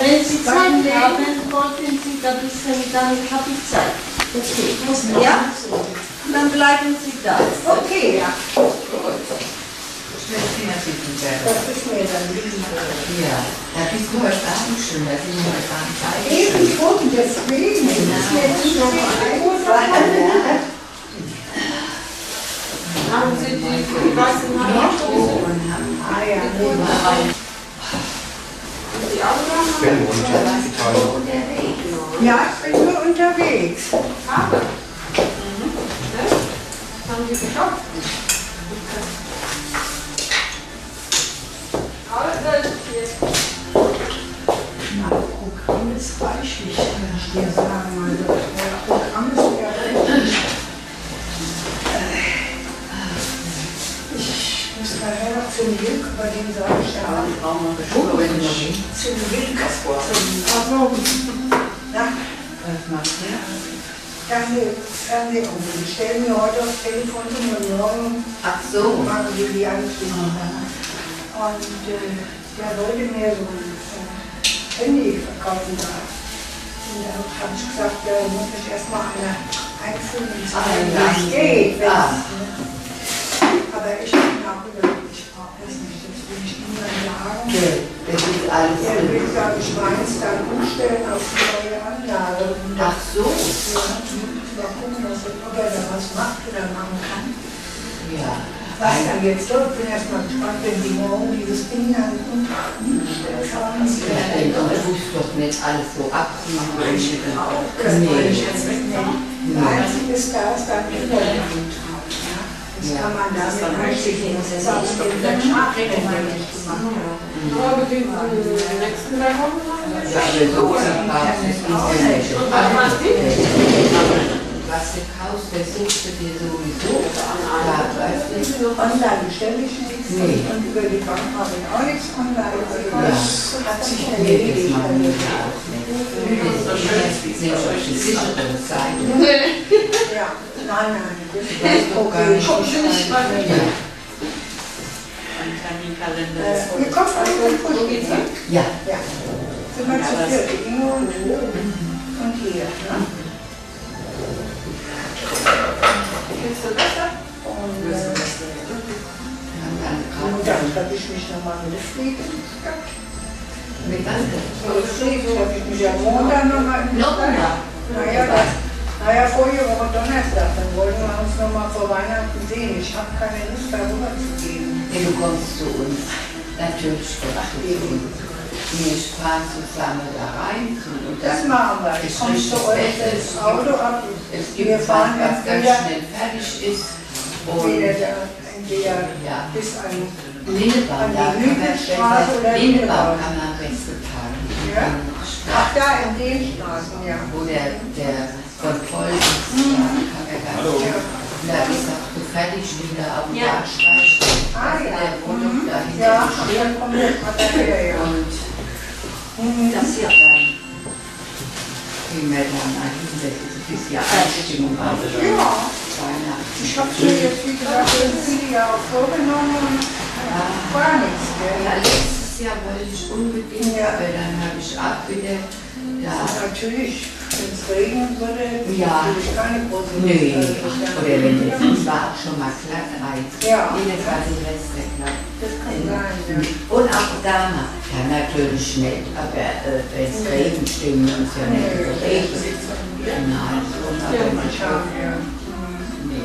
Wenn Sie Zeit haben, wollten Sie da ein bisschen, dann habe ich Zeit. Okay. Ja? Dann bleiben Sie da. Okay, ja. Das ist mir dann lieb. Ja, da bist du heute Abend schon, da sind wir heute Abend beide Eben schon, deswegen ist mir nicht so eingefallen. Haben Sie die weißen Haare? Ah ja, ja, ich bin nur unterwegs. Farbe. Haben Sie gekauft? Mein Programm ist reichlich, kann ich dir sagen. Also, mein Programm ist ja reichlich. Ich muss nachher noch zum Glück, bei dem sage ich ja. Zum Glück. Also, na, Fernsehkunden. Ich stelle mir heute aufs Telefon und morgen machen wir die Anschlüsse. Und der wollte mir so ein Handy verkaufen. Und dann habe ich gesagt, da muss ich erstmal eine einführen, wie es geht. Aber ich bin auch überlegt, ich brauche das nicht. Das will ich niemand sagen. Das ist alles. Der will, glaube ich, meins dann umstellen auf die neue Anlage. Ach so. Ja, mal gucken, ob er da was macht oder machen kann. Ja. Was dann jetzt so, ich bin erstmal gespannt, wenn die morgen dieses Ding dann umgestellt haben. Ich wusste doch nicht alles so abzumachen. Das wollte ich jetzt mitnehmen. Einzig ist da, ist dann Internet. Das kann man damit einstellen. Das ist auch den Nachrichten nicht gemacht. Aber die nächsten 3 Wochen Ja, aber so was du kaufst, das suchst du dir sowieso. Ja, weißt du. Online bestelle ich nichts und über die Bank habe ich auch nichts online. Das hat sich erledigt. Das sind auf die sichere Seite. Ja, nein, das ist okay. Ihr kommt alle zum Frühstück, ne? Ja. Ja. Sind wir zu viert, Ingo und hier, ne? Geht's dir besser? Und dann treffe ich mich nochmal mit der Fliege. Mit was? Mit der Fliege treffe ich mich am Montag nochmal in der Stadt. Naja, vorige Woche Donnerstag, dann wollten wir uns nochmal vor Weihnachten sehen. Ich habe keine Lust, darüber zu gehen. Ja, du kommst zu uns. Natürlich kommst du zu uns. Wir fahren zusammen da rein. Das machen wir. Ich komme zu euch das Auto ab. Es gibt was ganz schnell fertig ist. Und entweder bis an Lindebau, die Hügelstraße oder Lindebau kann man am besten fahren. Ja? Ach, da in den Straßen, ja. Wo der Kontroll ist, kann er ganz schön. Da ist auch so fertig wieder auf dem Bahnsteig. Ah ja. Der Wohnung dahinter. Ja, dann kommt der Vater ja. Und das ja dann. Gehen wir dann dahin, das ist ein bisschen Einstimmung auf Weihnachten. Ich habe mir jetzt, wie gesagt, viele Jahre vorgenommen und war nichts. Ja, letztes Jahr wollte ich unbedingt, aber dann habe ich auch wieder. Ja. Natürlich, wenn es regnen würde, würde ich keine große Nee, oder wenn das war auch schon mal glatt reizt. Ja. Jedes Mal Silvester glatt. Das kann sein, ja. Und auch damals. Ja, natürlich nicht, aber wenn es regnet, stehen wir uns ja nicht so regnet. Nein, so aber nicht. Nee.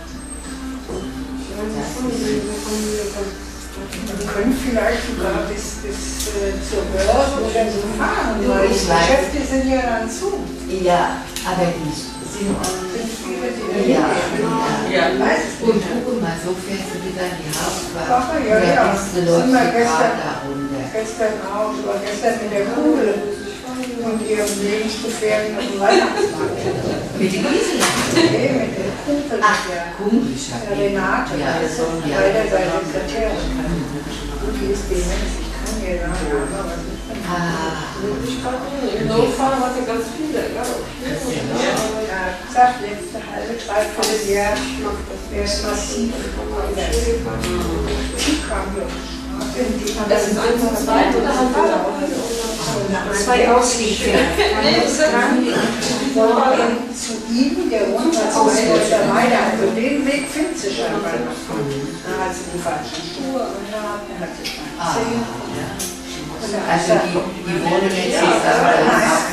Wir können vielleicht sogar bis zur Börse oder so fahren, weil die Geschäfte sind ja dann zu. Ja, aber die sind viele, die ja. Und guck mal, so fährst du wieder an die Hauptwache. Ja. Sind wir gestern auch, ich war gestern mit der Kugel und ihrem Lebensgefährten auf dem Weihnachtsmarkt. Mit der Gisela? Nee, mit der Kugel. Ach, Kugel, ich habe Renate, bei der Sekretärin. Und die ist dement, ich kann dir sagen, was ich bin. In Notfall hat er ganz viele, ja. Ja, gesagt, letzte halbe, dreiviertel Jahr wäre es massiv. Die kam hier. Das ist eins und zwei oder haben wir auch? zwei Auswege. Zu ihm, der wohnt da zu weiter. Also den Weg findet sie scheinbar noch. Da hat sie die falschen Schuhe und da hat sie Zehen. Also die wohnen jetzt auch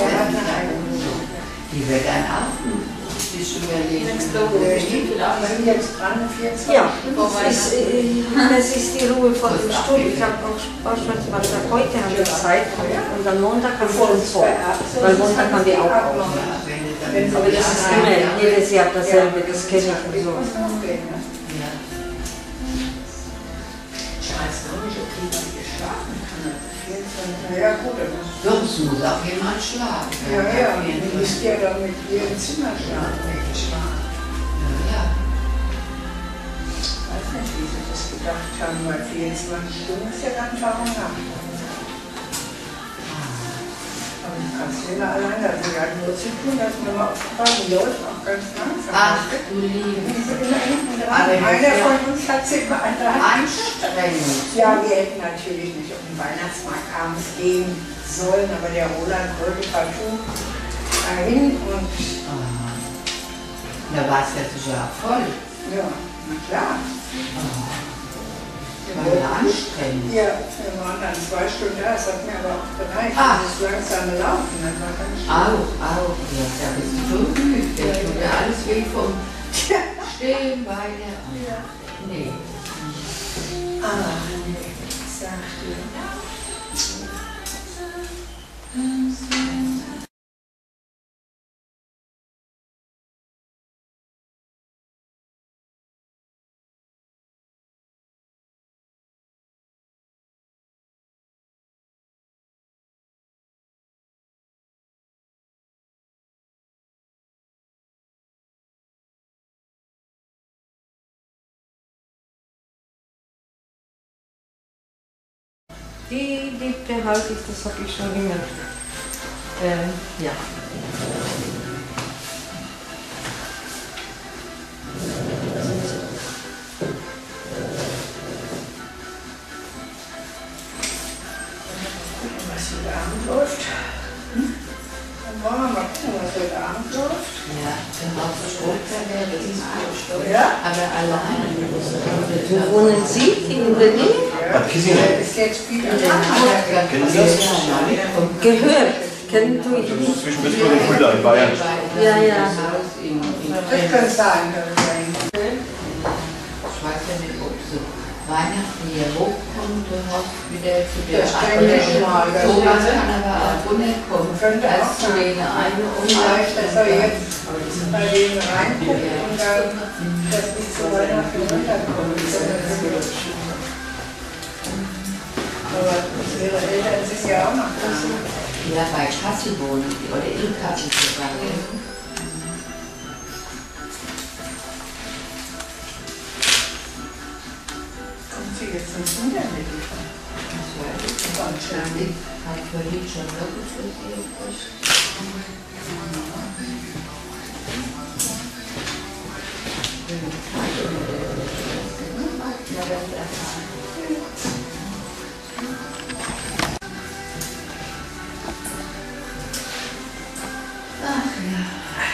die wird dann auch sich überlegen. Jetzt dran, 14. Ja, das ist die Ruhe von dem Stuhl. Ich habe auch gesagt, heute haben wir Zeit und am Montag haben wir uns vor. Weil Montag haben wir auch auf. Aber das ist immer jedes Jahr dasselbe, das kenne ich und so. Ja, gut, aber. Doch, es muss auch jemand schlafen. Ja, du musst ja dann mit dir im Zimmer schlafen. Ja. Ich weiß nicht, wie sie das gedacht haben, weil 24 Stunden ist ja dann Tag und Nacht. Aber du kannst ja immer allein, also ja nur zu tun, dass man mal aufgefallen läuft, auch ganz langsam. Ach, du Liebe. Einer von uns hat sie immer an der Hand. Anstrengend. Ja, wir hätten natürlich nicht auf den Weihnachtsmarkt abends gehen sollen, aber der Roland wollte partout dahin und Da war es ja sogar voll. ja, na klar. War ja anstrengend. Ja, wir waren dann 2 Stunden da, das hat mir aber auch gereicht. Ah. Das langsame Laufen, das war ganz schön. Auch. Ja, da bist du schon müde. Da tut ja alles weh vom Stehen, Beine. Nee. Ah, nee, ich sag dir. Die behalte ich, das habe ich schon immer. Ja. Was heute Abend läuft. Dann wollen wir mal gucken, was heute Abend läuft. Ja, dann auch Schulter wäre das. Ja? Aber alleine. Wo wohnen Sie? In Berlin? Bad Kissingen. Ist jetzt viel Kennen Sie das? Gehört. Kennen du Das ist zwischen Würzburg und Fulda in Bayern. Ja, ja. Das könnte sein, Ich weiß ja nicht, ob so Weihnachten hier hochkommt und auch wieder zu der Das denke ich mal, das Thomas ist- kann aber auch runterkommen. Könnte auch Als zu sein. denen eine Vielleicht, dass er jetzt bei denen reinguckt und dann das nicht so Weihnachten runterkommt. Aber ihre Eltern sind ja auch noch da. Ja, bei Kassel wohnen die, oder in Kassel sogar. Kommt sie jetzt ins Wundermittel? Das weiß ich nicht. Wahrscheinlich hat vorhin schon wirklich passiert. Ja, das erfahren. Ach ja.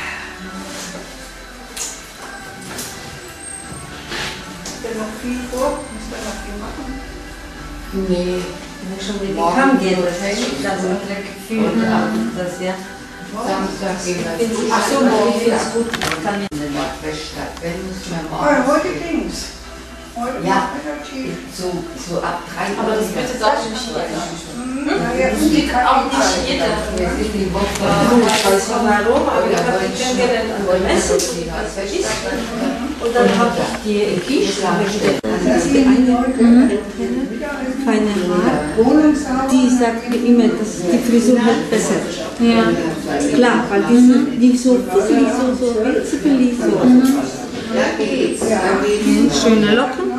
Ist da noch viel vor? Muss da noch viel machen? Nee. Wenn ich schon mit dem Kamm gehen, das heißt, ich habe so ein Gefühl, das ja. Samstag gehen wir. Ach so, ich finde es gut. Ich kann in der Nordweststadt. Wenn müssen wir Oh, morgen. heute ging's. Heute Ja. relativ. So ab 3 Uhr. Aber das wird jetzt auch nicht hier. Naja, die kann Auch ich nicht jeder. Wir sind die Woche. Ich weiß nicht warum, aber ich habe die kennengelernt an der Messe. Was weiß ich. Und dann habe ich die in Kiesland bestellt. Das ist die eine Keine Haare. Wohnungshaus. Die sagt mir immer, dass die Frisur halt besser. Ja. Klar, weil die sind nicht so fusselig, so witzig, so. Da geht's. Da geht's. Schöne Locken.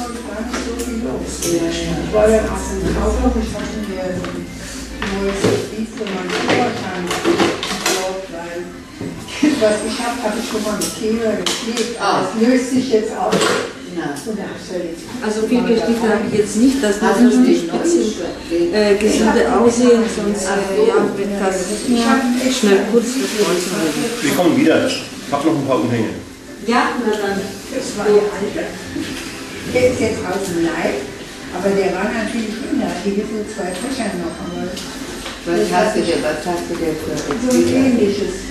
Ich war dann aus dem Kaufhof, ich hatte mir ein neues Gebiet für meinen Vorteil gekauft, weil was ich habe ich schon mal mit Kleber geklebt. Aber das löst sich jetzt auf. Na. Also viel Gestichte habe ich jetzt nicht, das muss natürlich gesunde aussehen, sonst ja, wird das schnell kurz bevor. Wir kommen wieder. Ich habe noch ein paar Umhänge. Ja, na dann. Das war der alte. Der ist jetzt aus dem Leib, aber der war natürlich immer. Die gibt so 2 Fächer noch. Aber Was hast du dir für so ein ähnliches.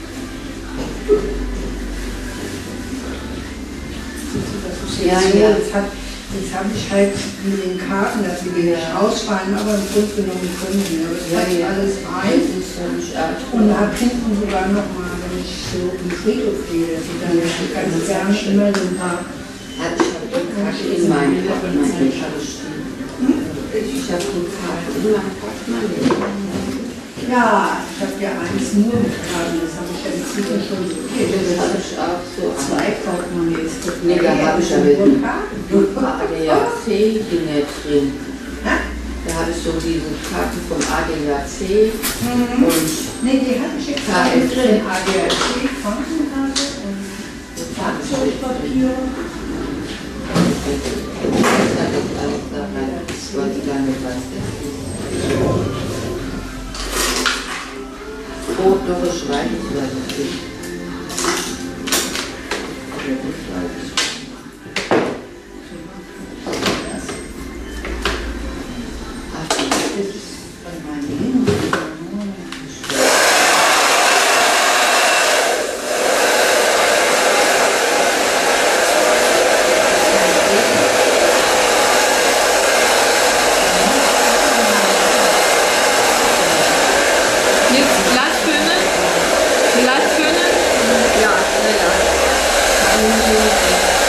Ja, ja. Das habe ich halt mit den Karten, dass wir die nicht ausfallen, aber im Grunde genommen können wir. Aber das passt alles rein. Und habe hinten sogar nochmal, wenn ich so im Friedhof gehe, dass ich dann ganz gerne immer so ein paar. Ich habe die Karte in meinem Portemonnaie. Ich habe die Karte in meinem Portemonnaie. Ja, ich habe ja eins nur mit Karten, das habe ich ja inzwischen schon so viel. Das habe ich auch so. 2 Portemonnaies. Nee, da habe ich aber ADAC-Dinge drin. Da habe ich so diese Karten vom ADAC und Nee, die habe ich jetzt alle drin. ADAC, Krankenkarte und Fahrzeugpapiere. Ich wollte gar nicht, was das ist. Oh, doch, ich weiß nicht, was das ist. Aber das weiß ich. Ach, das ist von meinem Ja, naja.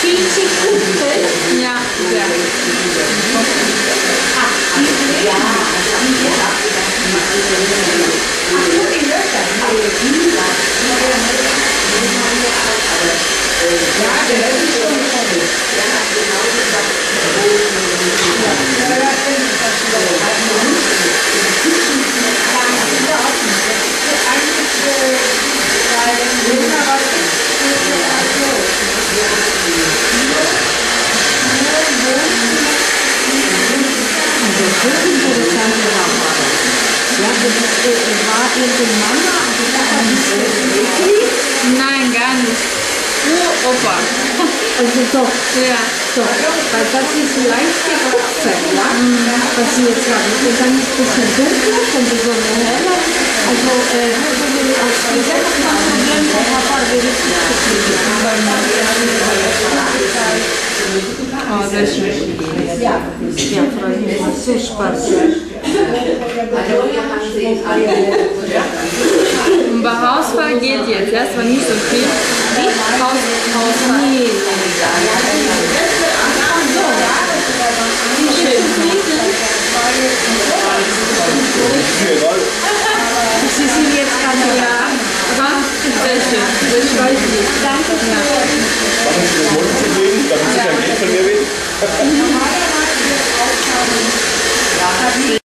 Fühlt sich gut, gell? Ja, sehr. Nein, gar nicht. Nur Opa. Also doch, Ja. doch. Weil das ist leichte Kupfer, ja? Was Sie jetzt haben. Und dann ist es ein bisschen dunkler, von der Sonne heller. Also, als Gesetz kein Problem, der Papa will richtig Oh, sehr schön. Ja, freut mich. Sehr Spaß. Und bei Hausfall geht jetzt. Das war nicht so viel. Hausfall. Nee. Schön. Sie sind jetzt gerade Ja, aber sehr schön. Sehr schön. Danke schön. Machen Sie den Mund zu sehen, damit Sie kein Geld von mir will.